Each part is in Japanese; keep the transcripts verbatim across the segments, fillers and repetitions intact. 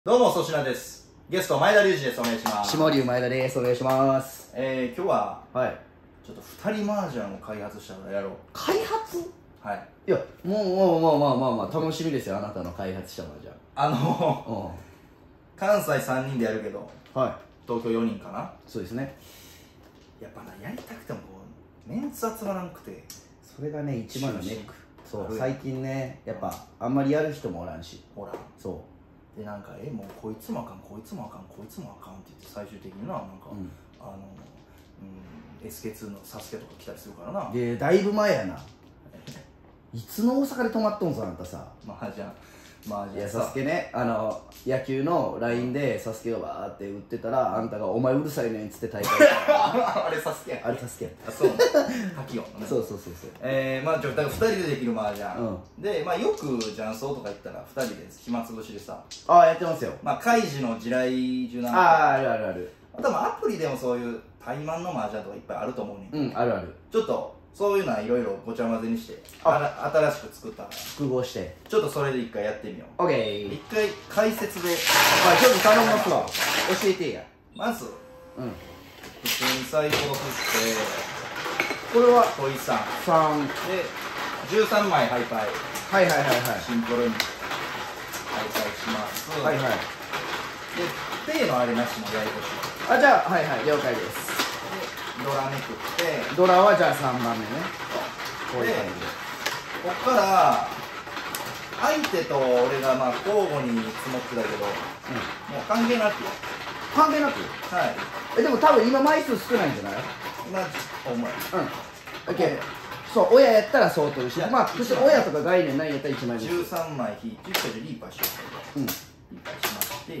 どうも粗品です。ゲスト前田隆二です。お願いします。 下龍前田です。お願いします。 えー、今日ははいちょっと二人麻雀を開発したからやろう。 開発はい。 いやもうもうまあまあまあまあ楽しみですよ、あなたの開発したのは。じゃああの関西さんにんでやるけどうんはい東京よにんかな。 そうですね。 やっぱな、やりたくてもこうメンツ集まらんくて。 それがね一番のネック。そうはい最近ねやっぱあんまりやる人もおらんし。 ほらそでなんかえもうこいつもあかんこいつもあかんこいつもあかんって言って最終的にななんか、 う、うん、 あのうん エスケーツー のサスケとか来たりするからな。 でだいぶ前やないつの大阪で泊まっとんぞあんたさ。 麻雀麻いや雀サスケね、あの野球の ライン でサスケがバーって打ってたら、あんたが「お前うるさいねん」っつって大会あれサスケやん。 あれサスケやっあ、そう滝音のね。 た。そうそうそうそう。 えー、まあ、じゃあふたりでできる麻雀、 うで、まあ、よく雀荘とか行ったらふたりで暇つぶしでさ、 ああやってますよ。 まあ、開示の地雷柔軟あああるあるある。 多分アプリでもそういう対マンの麻雀とかいっぱいあると思うねんけど、 うんあるある。 ちょっとそういうのはいろいろごちゃ混ぜにしてああら新しく作ったから複合してちょっとそれで一回やってみよう。 オッケー。 一回解説でまあちょっと頼みますわ。教えてや。 まずうん普通にサイコロ振ってこれは問いさんさん。 でじゅうさんまいハイパイはいはいはいはいシンプルに開催します。 はいはい。 で、ペイのあれなしのややこしい。 あじゃあはいはい了解です。 で、ドラめくって、 ドラはじゃあさんばんめね。こういうで、 感じで。 こっから相手と俺がまあ交互に積もってたけど、もう関係なく、 関係なくはい。 えでも多分今枚数少ないんじゃない？ 今、お前、 うんオッケー。そう親やったら相当し、まあ普通親とか概念ないんやったらいちまいずつ。 じゅうさんまい引いて、リーパーしよう。 うんリーパーしまして、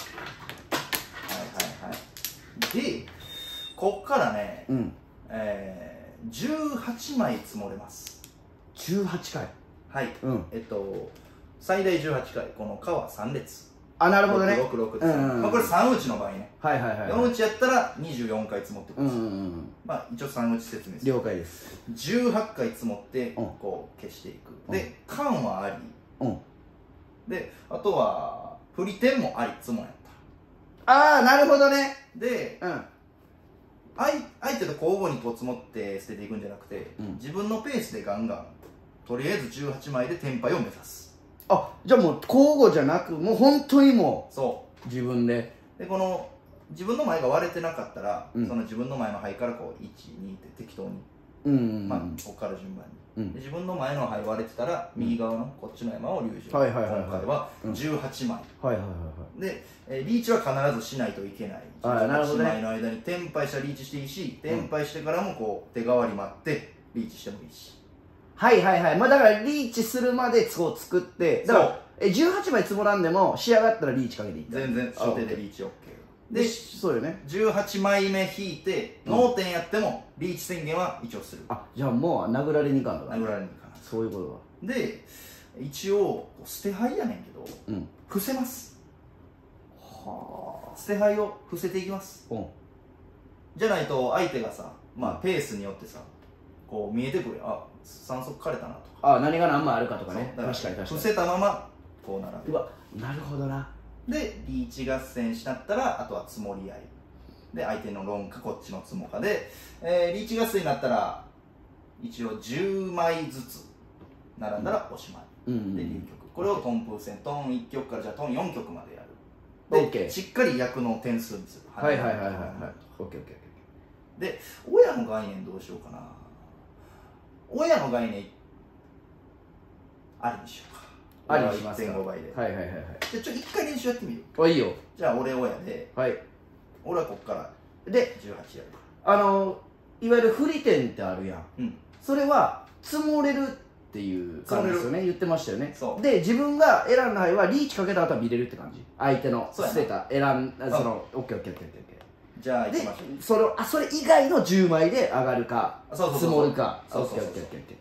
はいはいはい。で、こっからね、 うんえー、じゅうはちまい積もれます。 じゅうはちかい。 はい、 うんえっと最大じゅうはちかい、この川さん列。 あなるほどね。 ろくろくです、 うんうんうんまあ、これさん打ちの場合ね、 はいはいはいよん打ちやったらにじゅうよんかい積もってくるんです、 うんうんうんまあ一応さん打ち説明する。 了解です。 じゅうはちかい積もってうんこう消していく、 うんで缶はありうんで、あとは振り点もあり、積もやっああなるほどね。 たで、 うん相相手と交互にこう積もって捨てていくんじゃなくて、 うん自分のペースでガンガンとりあえずじゅうはちまいでテンパイを目指す。 あじゃあもう交互じゃなくもう本当にもそう自分で。 でこの自分の前が割れてなかったら、 うんその自分の前の牌からこういち、にって適当に、 うんうんうん、 まあ、ここから順番に、 うんで自分の前の牌割れてたら、右側のこっちの山を龍二、 はいはいはいはい今回はじゅうはちまい、 はいはいはいはいで、えーリーチは必ずしないといけない。 あなるほどねじゅうはちまいの間にテンパイしたらリーチしていいし、テンパイしてからもこう手代わり待ってリーチしてもいいし。 はいはいはい。まあだからリーチするまでこう作ってだかそうらえじゅうはちまい積もらんでも仕上がったらリーチかけていった全然初手でリーチ OK。ででそうよね。 じゅうはちまいめ引いて脳天やってもリーチ宣言は一応する。 あじゃあもう殴られにいかんのだ。 殴られにいかない。 そういうこで一応捨て牌やねんけどとだ。うん伏せます。 は捨て牌を伏せていきます。 あうんじゃないと相手がさ、まあペースによってさこう見えてくるよ。あ三足枯れたなとか。 あ何が何枚あるかとかね。 そうだ確かに確かに。 伏せたままこう並べる。 うわなるほどな。 でリーチ合戦しなったらあとは積もり合いで相手のロンかこっちの積もかで、えーリーチ合戦になったら一応じゅうまいずつ並んだらおしまい、 うんうんでに局これをトン風船トンいっ局からじゃあトンよん局までやるで、 オッケーしっかり役の点数にする。 はいはいはいはいはい。オッケーオッケー。 で親の概念どうしようかな。親の概念ありにしようか。 ありにしますか。 いってんごばいで、 はいはいはいはい。 でちょ一回練習やってみる。 あいいよ。 じゃあ俺親ではい。 俺はこっからでじゅうはちやるかあのいわゆる振り点ってあるやん。 ら。うんそれは積もれるっていう感じですよね。言ってましたよね。 そうで自分が選んだ牌はリーチかけた後は見れるって感じ。相手のそうやな捨てた選んだそのオッケーオッケーオッケーオッケー。 じゃあ行きでましょう。 それをあそれ以外のじゅうまいで上がるかそうそうそう積もるか。 そうそうそうオッケーオッケーオッケー。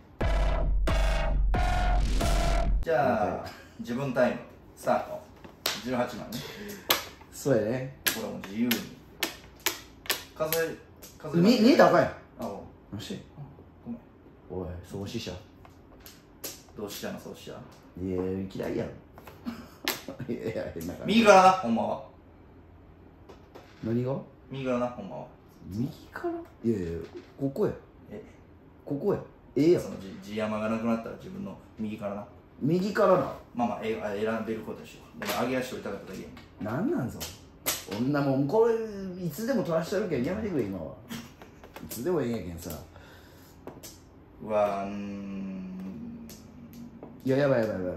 じゃあ自分タイムスタート。じゅうはちまいね。 そうやね。 これも自由に数え数え見見えたらあかんやん。 あおよしごめん。 おい創始者。 どうしちゃうのそうしちゃう。 いや嫌いやろ。 いやいや変な感じ。 右からなほんまは。 何が右からなほんまは。 右からいやいやここやえここやええやんその字字山がなくなったら自分の右からな。 右からなまあまあえあ選べることでしょう。でも上げ足といたかっただけやん。 なんなんぞこんなもんこれいつでも取らしてるけんやめてくれ今はいつでもええんやけんさうわーうーんいややばいやばいやばい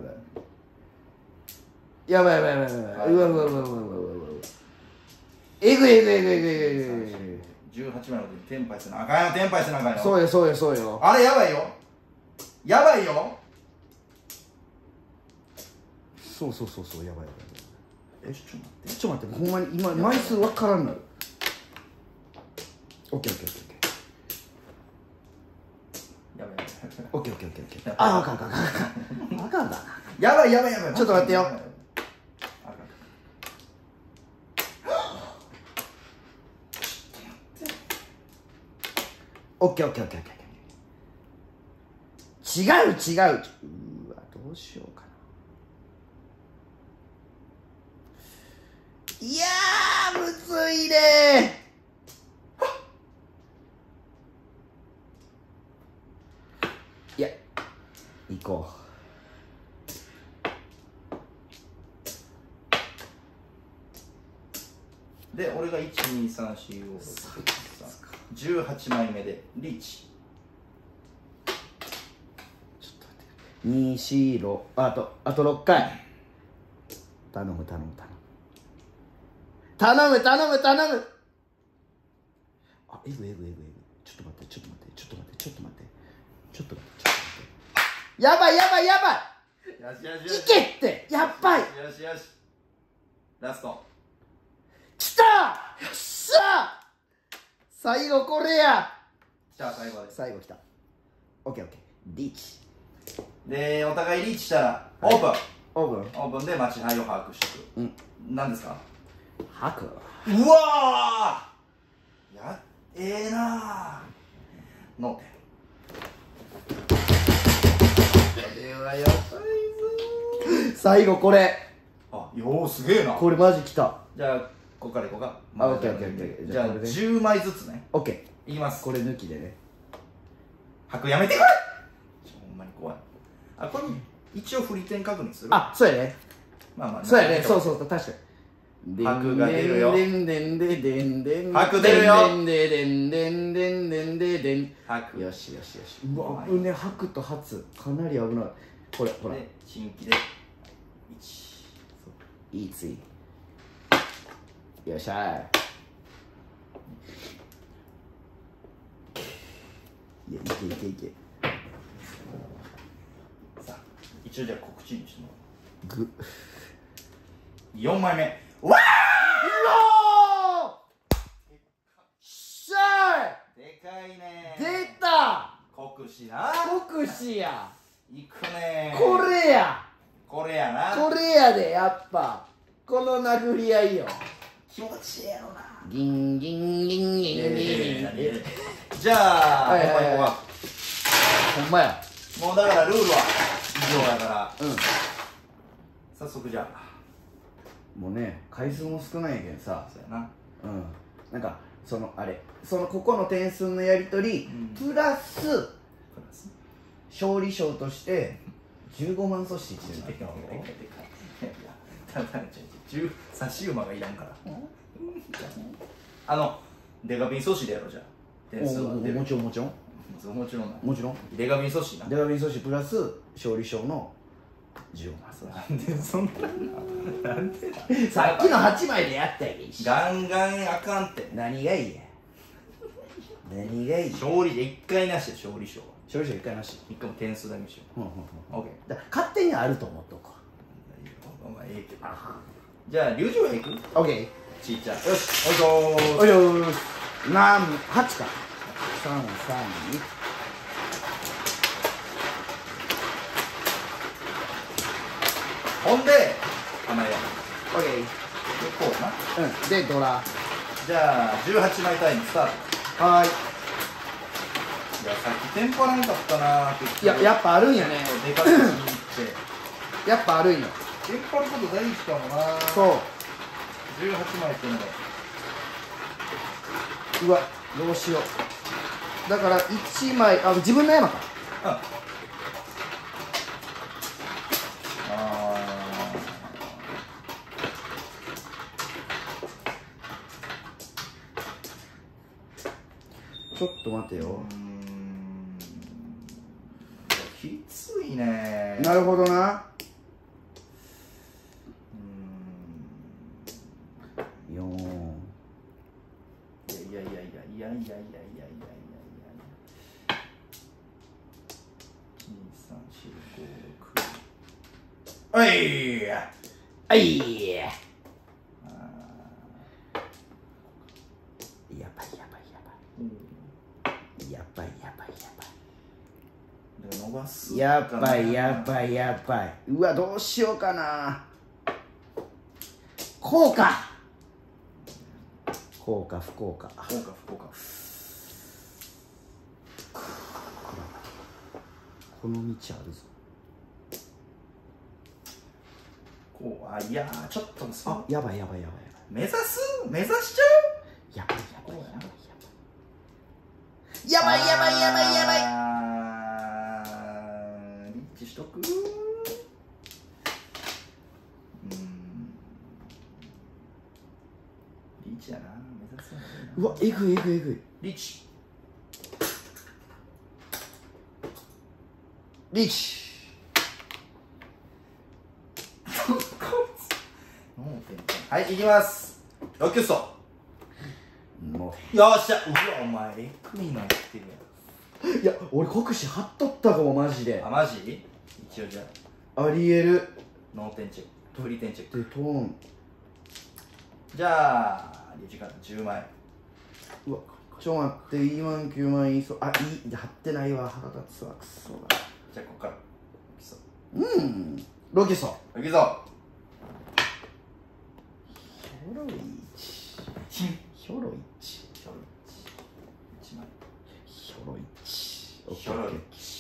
やばいやばいやばいやばいやばいやばいうわうわうわうわうわうわうわえぐいえぐいえぐいえぐいえぐいえぐいじゅうはちまいの時にテンパイせなあかんよ。テンパイせなあかんよ。 そうよそうよそうよあれやばいよ。やばいよ。 そうそうそうそうやばいやばいえちょっと待って。 ちょっと待ってほんまに今枚数わからんなるオッケーオッケーオッケーやばいやばいオッケーオッケーオッケーオッケーああかんあかんあかんあかんあかんだやばいやばいやばい。 ちょっと待ってよあかんオッケーオッケーオッケーオッケー違う違ううーわどうしようかないやーむずいねーいや行こで俺がいちにさんしごろくじゅうはちまいめでリーチ。 うちょっと待ってにしろあとあとろっかい頼む頼む頼む頼む頼む頼むあえぐえぐえぐえぐちょっと待ってちょっと待ってちょっと待ってちょっと待ってちょっと待ってちょっと待ってやばいやばいやばよしよしよしいいけってやばいよしよしラスト。 きたよっしゃ最後これやじゃあ最後です。 最後きたオッケーオッケーリーチでお互いリーチしたらオープン、 オーブンオープンで待ち配を把握していく。 うん何ですか。 吐くうわーやええー、なーのこれはやばいぞ最後これー。あよーすげえな。 これマジきたじゃあここからいこうか。 あオッケーオッケーオッケーじゃあじゃあこれでじゅうまいずつねオッケいきます。 ーこれ抜きでね吐くやめてくれ。ちょほんまに怖い。あこれ一応振り点確認する。 あそうやねまあまあそうやねそうそうそう確かに拍が出るよ。 でんでんでんでんでんでん拍出るよ。 でんでんでんでんでんでんでん吐くよしよしよしうわ危ね吐くと発かなり危ないこれほらで新規でいちいいついよっしゃいやいけいけいけさあ一応じゃあ告知にしてもらぐう。よんまいめわうおしゃでかいねー出た国士な国士やいくねこれやこれやな。 これやでやっぱこの殴り合いよ気持ちいいやろな。 ギンギンギンギンギンギンえーじゃあはいはいはいほんまにここはほんまやもうだからルールは以上やからうん早速じゃあもうね回数も少ないんやけんさそうやな。 うんなんかそのあれそのここの点数のやり取り、 うんプラスプラス勝利賞としてじゅうごまん阻止っていうのがあったのいやいやただちょ差し馬がいらんからあのデカビン阻止でやろうじゃあ点数は出るもちろんもちろんもちろんなもちろんデカビン阻止な。 デカビン阻止プラス勝利賞のじゅうごまんそうなんでそんななんでなさっきのはちまいでやったやんけガンガンあかんって何がいいや何がいい勝利でいっかいなしで勝利賞は勝利賞いっかいなしいっかいも点数だけにしようんうんうんう。オッケーだから勝手にあると思っとこまあええけどじゃあ龍城へ行く。 うオッケーちいちゃんよしおいしょーおいよー何はちかさんさんにほんで甘えやオッケーでこうな。 うんでドラじゃあじゅうはちまいタイムスタート。 はーいいやさっきテンポらんかったなーっていややっぱあるんやねでかくしに行ってやっぱあるんよテンパること大事かもな。 そうじゅうはちまいってのがうわどうしよう。だからいちまいあ自分の山か。 うんあちょっと待てーうよ。 ーんきついね。 なるほどな。 うよんーんいやいやいやいやいやいやいやいやいやいやいやにさんしごろくおいやはいやあばいやばいやーうんばいやばいやばいやばだから伸ばすいやばいやばいやばい。うわどうしようかな。こうかこうか不幸か。 福岡福岡この道あるぞ。 こうあいやーちょっとそあやばいやばいやばいやばい目指す目指しちゃやばいやばいやばいやばいやばいやばいやばいやばい。 ばいリッチしとく。うーんリッチやな目指すのがいいな。 うわえぐいえぐいえぐい。 リッチリーチはい行きますロッキュッソ。 もよっしゃうわお前エクミノってるやん。 ういや俺国士貼っとったかもマジで。 あマジ一応じゃありえる。 あノーテンチェックフリーテンチェック。 でトーンじゃあ時間じゅうまい。 うわちょ待っていいまんきゅうまんいいそうあいい貼ってないわ腹立つわくそだ。 じゃあこっからうんロキソ行くぞ。 ヒョロイチヒョロイチひょろいちまいヒョロイチひょろい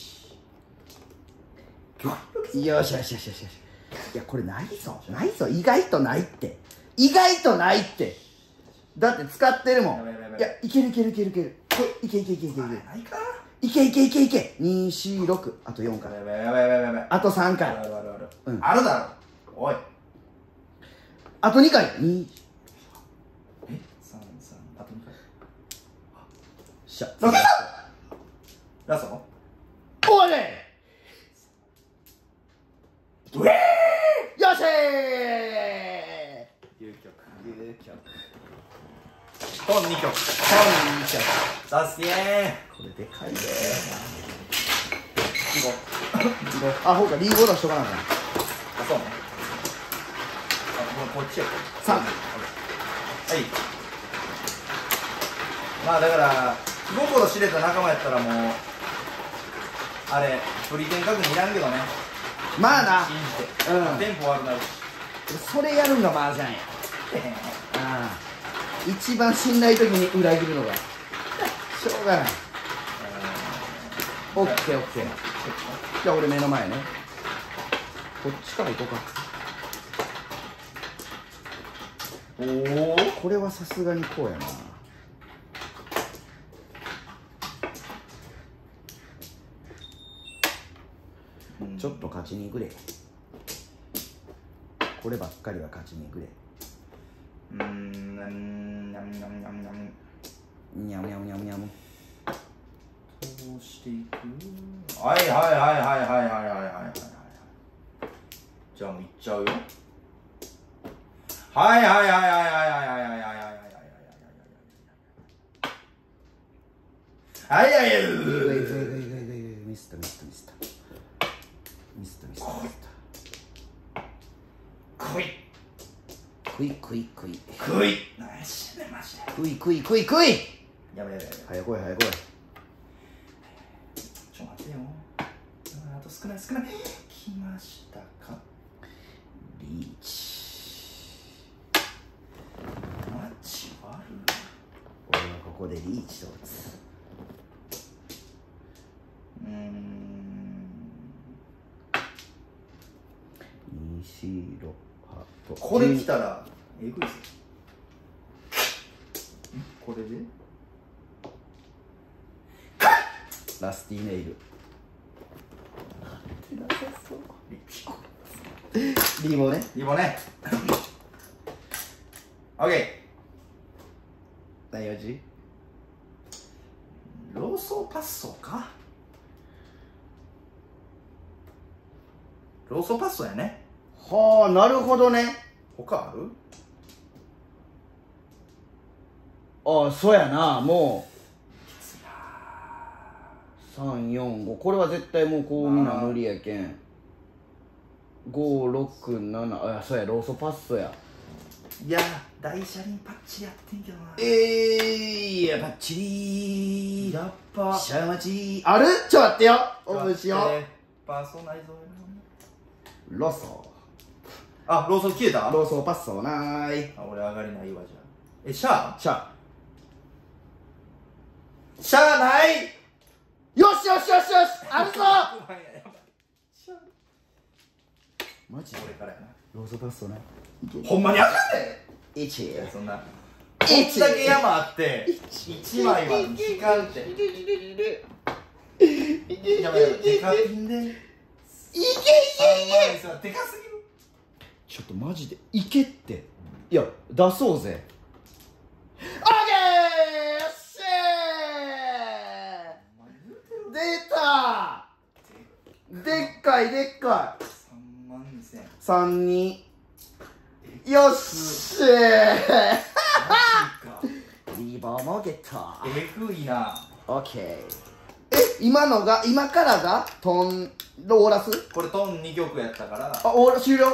よしよしよしよしよし。いやこれないぞないぞ意外とないって意外とないってだって使ってるもん。 やばいやばいやばいいやいけるいけるいけるいけるこれいけいけいけいけいけないかいけいけいけいけにしろくあとよんかやばいやばいやばいやばいあとさん回あるあるあるあるうんあるだろおいあとにかいにえ三三あとにかいしゃラストラストおいうえよしーー究極究極トンにきょく本にしゃさすげえこれでかいでリゴあほうかリーゴ出しとかなあかんあそうねあこっちやさんはいまあだから気心知れた仲間やったらもうあれフリーテン確認いらんけどねまあな信じて、 うんテンポ悪くなるしそれやるんが麻雀やああ一番信頼時に裏切るのがしょうがないオッケーオッケーじゃあ俺目の前ねこっちから行こうかおおこれはさすがにこうやなちょっと勝ちにくれこればっかりは勝ちにくれうーんにゃんにゃんにゃんにゃんにゃんにゃむにゃむにゃむにゃむどうしていくはいはいはいはいはいはいはいはいはいじゃあもういっちゃうよはいはいはいはいはいはいはいはいはいはいはいはいはいはいぐいぐいぐいぐいぐいぐいミスったミスったミスったミスったミスったミスったクイクイクイクイクイナイスねマジでクイクイクイクイやばいやばいやばい早来い早来いちょ待てよあと少ない少ない来ましたかリーチマジ悪い俺はここでリーチと打つうーんにし白ハート。 これ来たらえぐいっすよ。これでラスティネイル。リボね。 リボね。オッケ何味？ ー。ローソーパッソーか。ローソーパッソーやね。 はあ、なるほどね。 他ある？ ああ、そうやな。もうさん、よん、ご。これは絶対もうこうみんな無理やけん。ご、ろく、なな。あ、そうや、ローソパッソや。 いやー、大車輪パッチリやってんけどな。 えー、いや、バッチリー。 やっぱシャマチー。ある？ちょっと待ってよ。オープンしよパーソナイズう。ローソあ、ローソン消えた？ ー。ローソーパッソーなーい。 あ、俺上がりないわ、じゃあ。え、シャア？ シャシャアない。 よしよしよしよし、あるぞ。マジで俺からやな。 ローソーパッソーな。 ほんまにあかんで。 いち。 いや、そんなこんだけ山あっていちまいは違うって。やばいやばい、デカピンでいけいけいけ。 さんまんでかすぎる。 ちょっとマジでいけって。いや、出そうぜ。オッケー。よっしゃー。出たー。でっかいでっかい。 さんまんにせん。 さん、に。よっしゃー。 マジか。 リボもゲット。 えぐいな。 オッケー。え、今のが、今からがトン、ローラス？ これトンにきょくやったからあ、オーラ終了。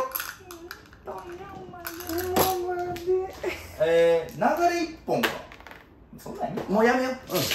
えー、流れいっぽんか。そんなんにもうやめよう。うん。オッケ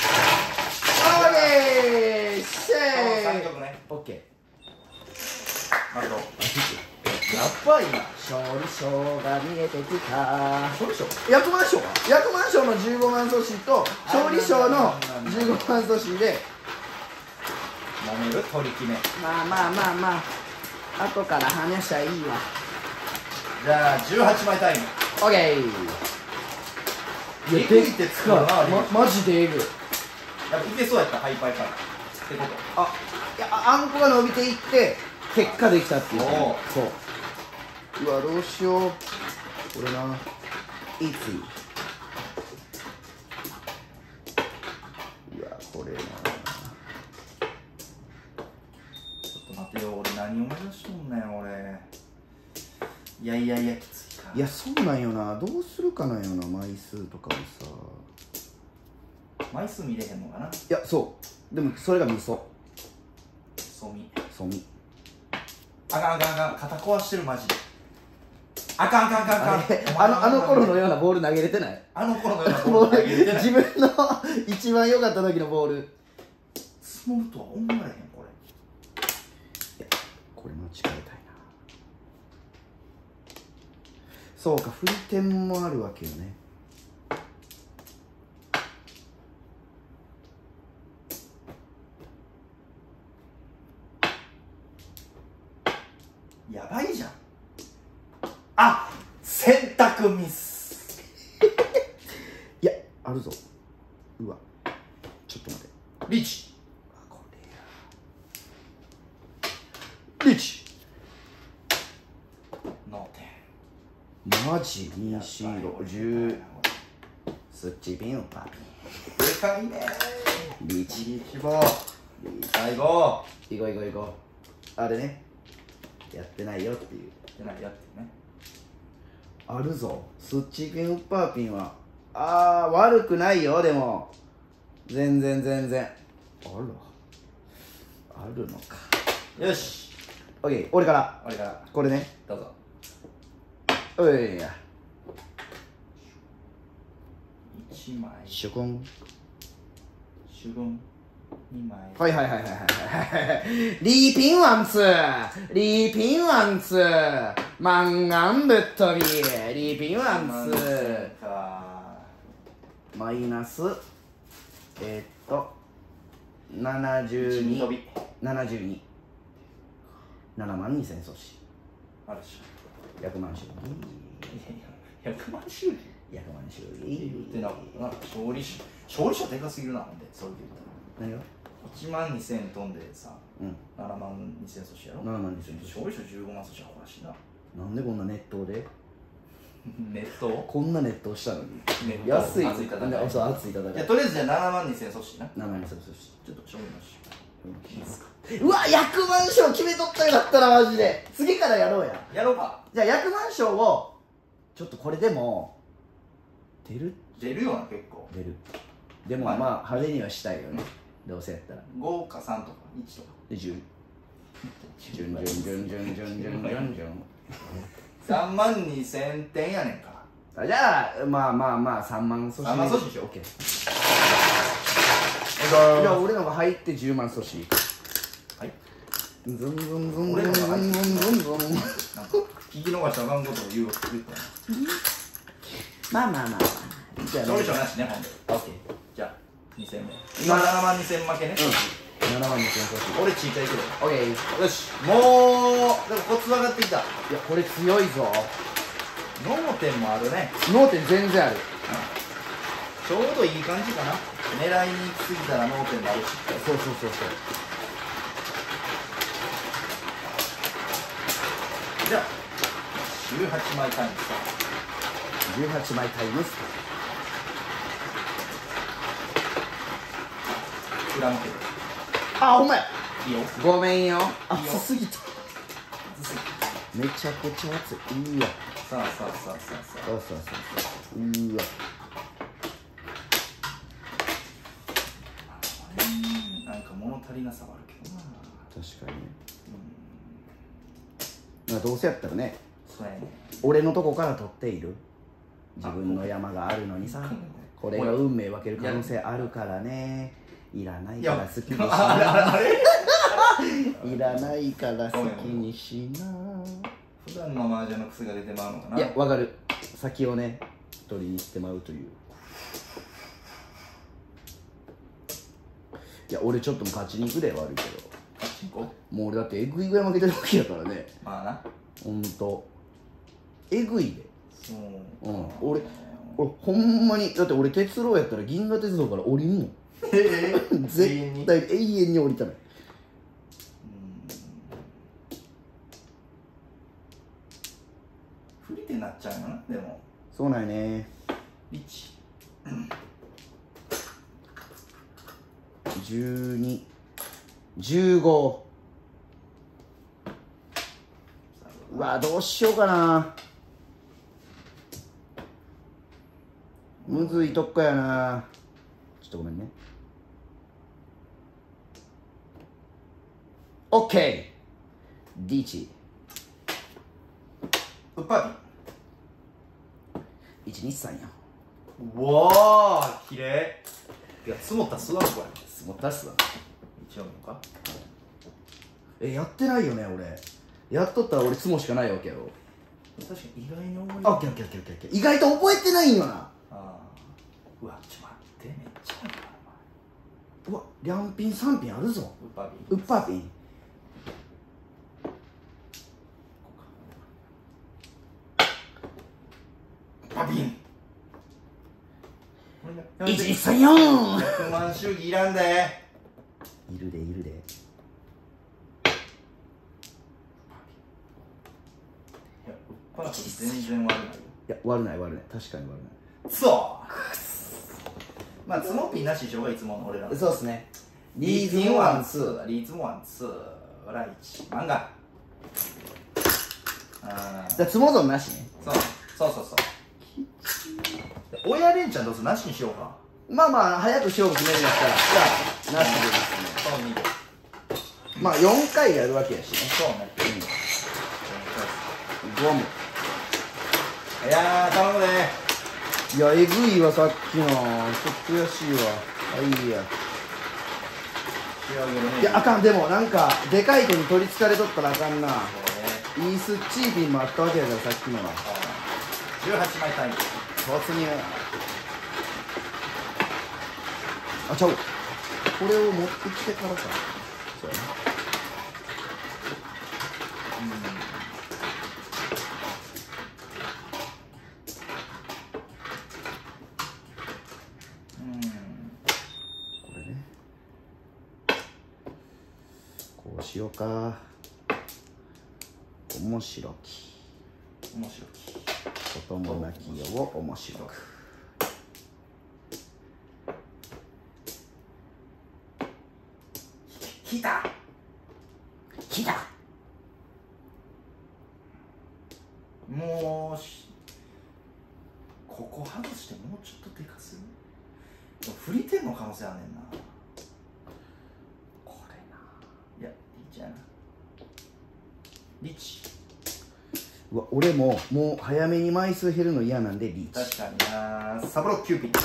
ー。シェー。 さんきょくね。 オッケあとやっばいな。 ー。勝利賞が見えてきた。 勝利賞？ 役満賞は役満賞のじゅうごまん阻止と勝利賞のじゅうごまん阻止で、 舐める取り決め。 まあまあまあまあ後から話しゃいいわ。 じゃあじゅうはちまいタイム。 オッケー。 えぐいってつくな。 ま、マジでえぐい。 やっぱいけそうやった、ハイパイからってこと。 あ、いや、あんこが伸びていって結果できたっていう。 おうそう。うわ、どうしよう。これな、いつうわ、これな。 ちょっと待てよ、俺何を目指しとんねん俺。いやいやいや、きついか。 いや、そうなんよな。どうするかなんよな、枚数とかもさ。 枚数見れへんのかな。 いや、そうでもそれが味噌そうみ。 そみ。 あかんあかんあかん、肩壊してるマジで。あかんあかんあかんああれかん。 あのあの頃のようなボール投げれてない？ あの頃のようなボール投げれてない。 自分の一番良かった時のボール。 積もるとは思われへんこれ。 いや、これ間違えたいな。そうか、振り点もあるわけよね。 やばいじゃん。あ、選択ミス。 いや、あるぞ。うわ、ちょっと待って。 リーチ。 あ、これや。リーチ。 ノーテン。 マジに、よん、ろく、じゅう。スッチピンをパピン。 でかいねー。 リーチ。 リーチボー。最後。 いこういこういこう。あれね、やってないよっていう。 やってないやってね。 あるぞ。スッチピンウッパーピンはあー悪くないよ。でも全然全然あらあるのか。 よし。 オッケー、俺から俺からこれね。 どうぞ。 おいやいちまい。 シュコン。 シュゴン。にまい。 はいはいはいはいはいはいリーピンワンツーリーピンワンツーマンガンぶっ飛びリーピンワンツーマイナスえー、っとななじゅうにななじゅうにななまんにせん阻止。 あるし。 ひゃくまん種類ひゃくまん種類ひゃくまん種言類ってなかったな。勝利賞勝利賞でかすぎるな。ほんでそれで言ったら何がいちまんにせん飛んでさうんななまんにせん阻止やろ。 ななまんにせん勝利賞じゅうごまん阻止はおかしいな。 なんでこんな熱湯でネットこんな熱湯したのにネット安い熱い戦い。 そう熱い戦いいやとりあえずじゃあななまんにせん阻止な。 ななまんにせんそしちょっと勝利なし。 うわひゃくまん賞決めとったよだったらマジで次からやろうややろうか。 じゃあひゃくまん賞をちょっとこれでも出る出るよな結構。 出るでもまあまあ派手にはしたいよねどうせやったらごかさんとかいちとか。 でじゅうじゅんじゅんじゅんじゅんじゅんじゅんじゅんじゅんじゅんさんまんにせんてんやねんか。 あじゃあまあまあまあさんまん阻止さんまん阻止しよう。 オッケーじゃあ俺のが入ってじゅうまん阻止はいズンズンズンズン俺のが入ってズンズンズンズンなんか聞き逃したらあかんことを言う言ったな。 まあまあまあまあじゃあ勝利賞なしねほんで。 オッケーじゃあにせんめ今ななまんにせん負けね。 うんななまんにせん阻止俺ちいちゃいけど。 オッケーよしもうでもコツ分かってきた。 いやこれ強いぞ脳天もあるね。 脳天全然あるちょうどいい感じかな。狙いに行き過ぎたら脳天もあるし。 そうそうそうそうじゃあじゅうはちまいタイムさ。 じゅうはちまいタイムス裏向けてあほんまやいいよ。 ごめんよいいよ熱すぎためちゃくちゃ熱いうわさあさあさあさあさそうそうそうそううわあなんか物足りなさはあるけどな。 確かにねまあどうせやったらねそうやね。 俺のとこから取っている自分の山があるのにさこれが運命分ける可能性あるからねいらないから好きにしあれあれなあれいらないから好きにしな普段の麻雀の癖が出てまうのかな。 いやわかる先をね取りに行ってまうといういや俺ちょっとも勝ちに行くで悪いけどあっち行こもう俺だってえぐいぐらい負けてるわけやからねう。まあな。 ほんとえぐいでそううん俺俺ほんまにだって俺鉄郎やったら銀河鉄道から降りんもんええ絶対永遠に降りたない不利ってなっちゃうよな。でもそうなんよねリッチじゅうにじゅうごうわどうしようかなむずいとこやなちょっとごめんねオッケーリーチウッパーいちにさんやピー。うわあ綺麗。いや積もったらすわんこれ。 すごったっすわ一応のか。 えやってないよね俺やっとったら俺ツモしかないわけやろ確かに意外に重い。 あオッケーオッケーオッケーオッケー意外と覚えてないんよなああうわちょっと待ってめっちゃあるなうわリャンピンさんピンあるぞウッパーピウッパーピンーパピンいちにさんよんひゃくまん祝儀いらんで。 いるでいるでいやウッパーピン全然悪ないよ。 いや悪ない悪ない確かに悪ないくそまあツモピンなしでしょうがいつもの俺ら。 そうっすねリーズンワンツーリーズンワンツーライチ漫画。あじゃあツモゾンなしねそうそうそうそう。親連チャンどうするなしにしようか。 まあまあ早く勝負決めるんだったらじゃあなしでですねそうにでまあよんかいやるわけやしねそうね。 ゴムいやー頼むね。 いやえぐいわさっきのちょっと悔しいわあいいや仕上げるね。 いやあかんでもなんかでかい手に取りつかれとったらあかんなこれねいいスッチーピンもあったわけやからさっきのはじゅうはちまいタイム。 突入あちゃうこれを持ってきてからかそうやなしようか。面白き面白き子供泣きよを面白く。 来た来た。 もうしここ外してもうちょっとでかする。でも振り点の可能性あんねんな。これないやリーチやな。リーチ。 うわ俺ももう早めに枚数減るの嫌なんでリーチ。 確かにな。サブロックキューピッド。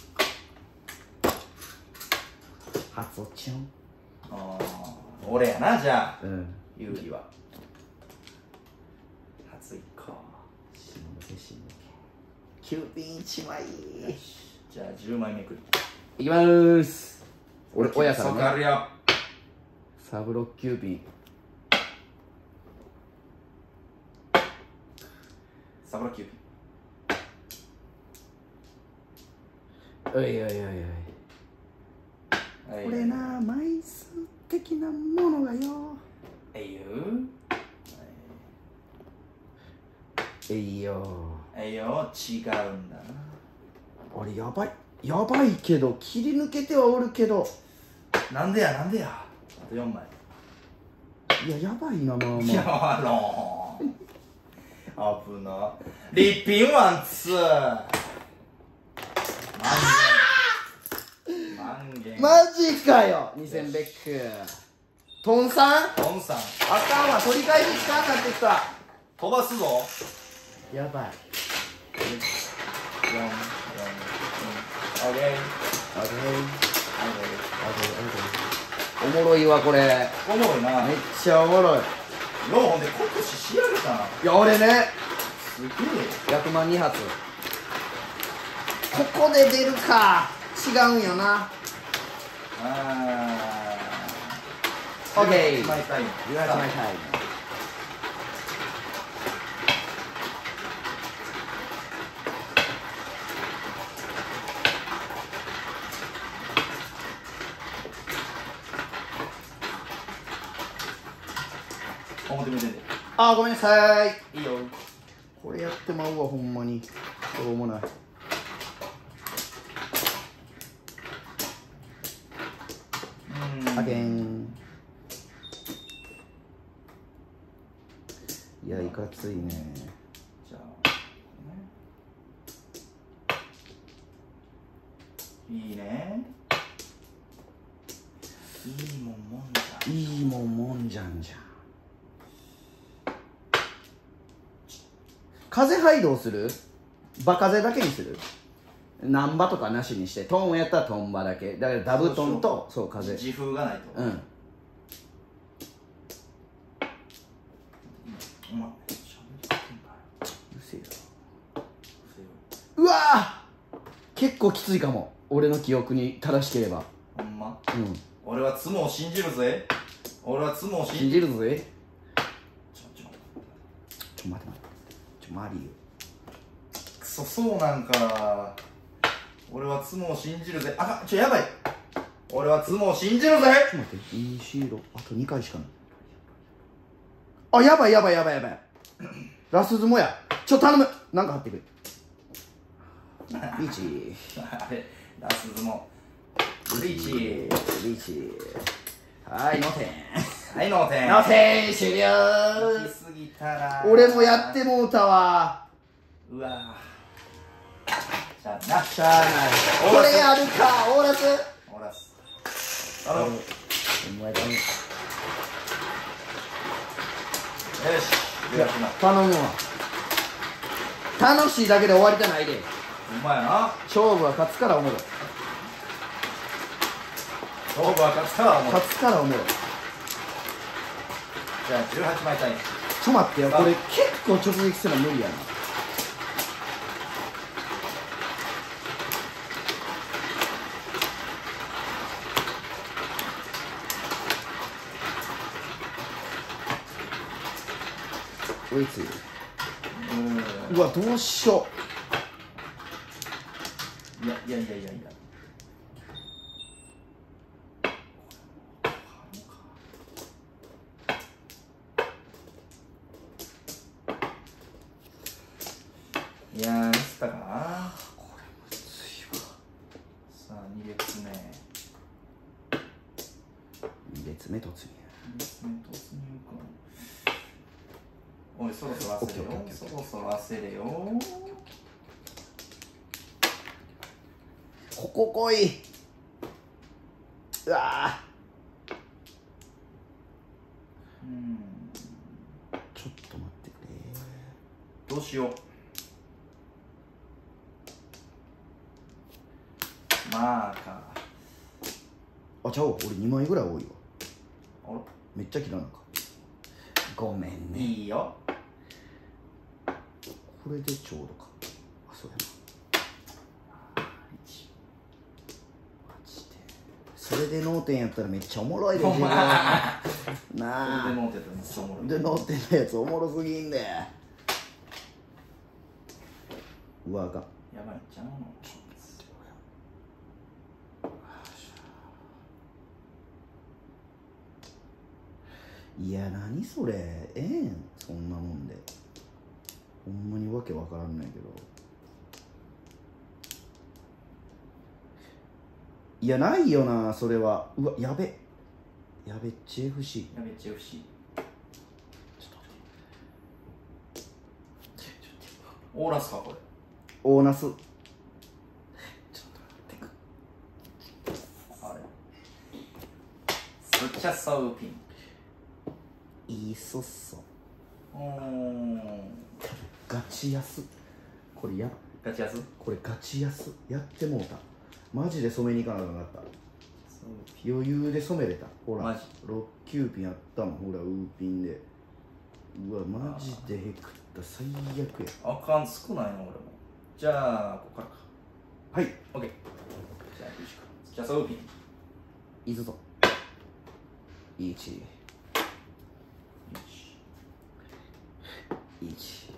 初落ちよん。 ああ俺やな。じゃあうん有利は初一か。 しんどけしんどけ。キューピンいちまい。 じゃあじゅうまいめくりいきまーす。俺親かそこあらね。 るよ。 サブロックキューピン。 サブロックキューピおいおいおいおい。 ン。 これな枚数的なものがよ。 えいよえいよ。 えいよ違うんだな。 俺やばいやばいけど切り抜けてはおるけど。 なんでやなんでや。あとよんまい。 いややばいな。まあまあやばろー危な。リッピンワンツー万元マジかよ。にせんベックトンさん。 トンさんあかんわ。取り返しつかんなってきた。 飛ばすぞ。 やばい。 よん、よん、オッケーオッケーオッケーオッケー。おもろいわこれ。 おもろいな。 めっちゃおもろい。 ようほんで国士仕上げたな。 いや俺ねすげえ。 ひゃくまんに発。ここで出るか。違うんよな。 あオッケー。 じゅうはちまいタイム。 じゅうはちまいタイム。 表目出てあーごめんなさい。 いいよ。 これやってまうわほんまに。しょうもない。 うんあけん。いやいかついね。 じゃあいいね。いいもんもんじゃん。 いいもんもんじゃんじゃん。風配動する？場風だけにする？ナンバとかなしにしてトンやったらトンバだけだからダブトンとそう風。 自風がないと。 うん。 うまっ。 うせえよ。うわー結構きついかも。俺の記憶に正しければ。 ほんま。 うん俺はツモを信じるぜ。俺はツモを信信じる。 じるぜ。 ちょちょちょ待って待ってちょマリくそそうなんか。俺はツモを信じるぜ。あかんちょやばい。俺はツモを信じるぜ。 オちょっと待ってにシーロあとにかいしかない。あやばいやばいやばいやばいラスズモや。ちょ頼むなんか貼ってくれ。リーチあれラスズモリーチ。 リーチはいノーテンはいノーテン。 ノーテン終了。 行き過ぎたな。 俺もやってもうたわ。 うわしゃあな。 しゃあないこれやるか。オーラスオラス頼む。よお前頼む。 しよしな。 頼むわ。楽しいだけで終わりじゃないで。 うまいな。 勝負は勝つからおもろい。 勝負は勝つから思う。 勝つからおもろい。 じゃあじゅうはちまいタイム。 ちょ待ってよこれ結構直撃するの無理やな。追いついる。 ううわどうしよーん。いやいやいやいやいや。 ー、ミスったかな。 これむずいわ。 さあに列目、 に列目突入。 に列目突入か。おい、そろそろ焦れよ、そろそろ焦れよ。 ここ来い。うわうん、 ちょっと待ってくれ。 どうしよう。まあか。 あ、ちゃうわ、俺にまいぐらい多いわ。 あら、 めっちゃ切らなか。ごめんね。 いいよ。 これでちょうどか。あ、そうやな。それで脳天やったらめっちゃおもろいで、自分。なあ。 それで脳天やったらめっちゃおもろい。 で脳天のやつおもろすぎんで。うわ、あかん。 やばいんちゃうの。 いや、何それ。ええん、そんなもんで。ほんまにわけわからんないけど。いや、ないよな、それは。うわ、やべ。やべっち エフシー。 やべっち エフシー。オーラスか、これ。 オーナス。ちょっと待ってく。 あれ。スチャソウピン。 いいそっそ。 うーん。 ガチ安。これや、 ガチやつ。 これガチ安。やってもうた。マジで染めに行かなくなった。余裕で染めれた。ほら、 マジろっきゅうピンあったもん。ほら、ウーピンで。うわ、マジでへくった。最悪や。 あかん、少ないな、俺も。じゃあ、ここからか。 はい。 オッケー。じゃあ、スチャソウピン。 いくぞ。いち。いち。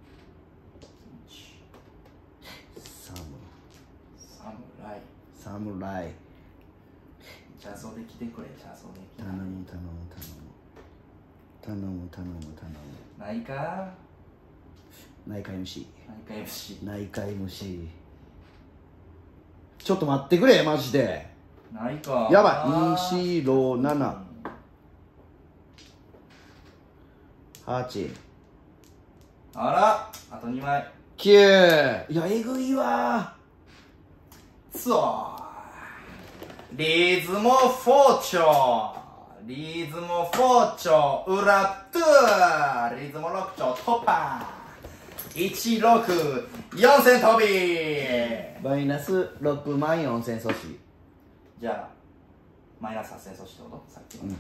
サム。 サムライ。 サムライ。 チャソで来てくれ、チャソで来て。 頼む頼む頼む頼む頼む頼む。 ないか内科 エムシ内科 エムシー。 ー。内科 エムシー。ちょっと待ってくれ、マジで。 ないか。 やばい。に、よん、なな。はち。 あら、あとにまい。 きゅう。いや、えぐいわー。そうリズムフォーチョリズムフォーチョ裏トゥリズムろく丁突破いちろくよんせん飛びー。マイナスろくまんよんせん阻止。 じゃあマイナスはっせん阻止ってことさっきの話、うん、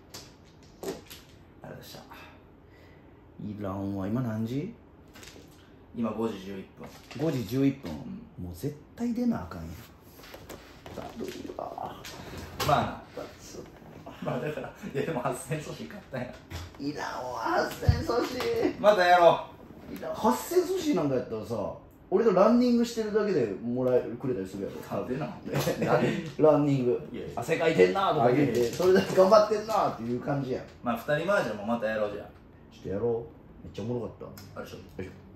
あれでしたいらんわ。今何時？ 今ごじじゅういっぷん。 ごじじゅういっぷん、 うん、もう絶対出なあかんやん。だるいわ。 まあまあだからいやでもはっせん阻止買ったやん。 いらんわはっせん阻止。 またやろう。いらんはっせん阻止なんかやったらさ、俺がランニングしてるだけでもらえくれたりするやろ。 なんでなんランニングいやいや汗かいてんなとか言ってそれだけ頑張ってんなっていう感じやん。 まあふたりマージャンもまたやろうじゃん。 ちょっとやろう。めっちゃおもろかった。 あれでしょ。 よいしょ。